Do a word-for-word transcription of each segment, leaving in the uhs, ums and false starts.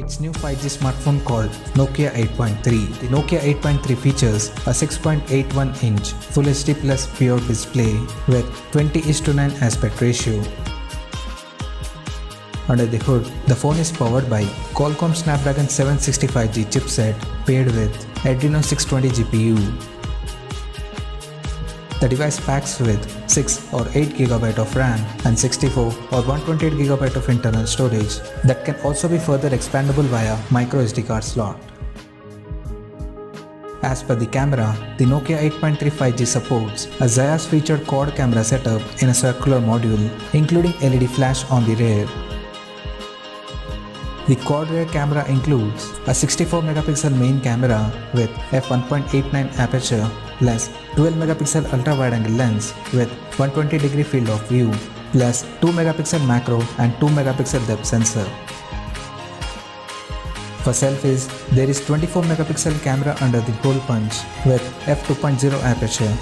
its new five G smartphone called Nokia eight point three. The Nokia eight point three features a six point eight one inch Full H D Plus Pure display with twenty is to nine aspect ratio. Under the hood, the phone is powered by Qualcomm Snapdragon seven sixty-five G chipset paired with Adreno six twenty G P U. The device packs with six or eight gigabyte of RAM and sixty-four or one hundred twenty-eight gigabyte of internal storage that can also be further expandable via micro S D card slot. As per the camera, the Nokia eight point three five G supports a Zeiss featured quad camera setup in a circular module, including L E D flash on the rear. The quad rear camera includes a sixty-four megapixel main camera with f one point eight nine aperture plus twelve megapixel ultra wide angle lens with one hundred twenty degree field of view plus two megapixel macro and two megapixel depth sensor. For selfies, there is twenty-four megapixel camera under the hole punch with f two point zero aperture.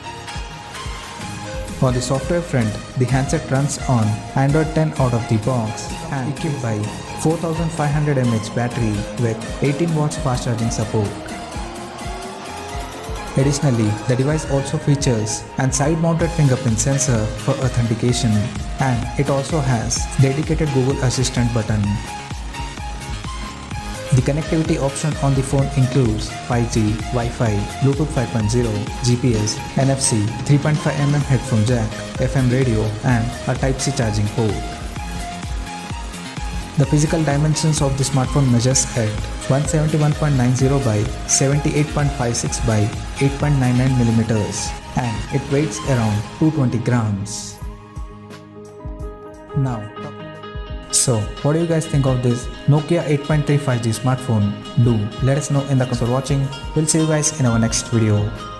On the software front, the handset runs on Android ten out of the box and equipped by four thousand five hundred milliamp hour battery with eighteen watts fast charging support. Additionally, the device also features a side-mounted fingerprint sensor for authentication, and it also has dedicated Google Assistant button. The connectivity option on the phone includes five G, Wi-Fi, Bluetooth five point zero, G P S, N F C, three point five millimeter headphone jack, F M radio and a Type C charging port. The physical dimensions of the smartphone measures at one seventy-one point nine zero by seventy-eight point five six by eight point nine nine millimeters and it weighs around two hundred twenty grams. Now, so what do you guys think of this Nokia eight point three five G smartphone? Do let us know in the comments for watching. We'll see you guys in our next video.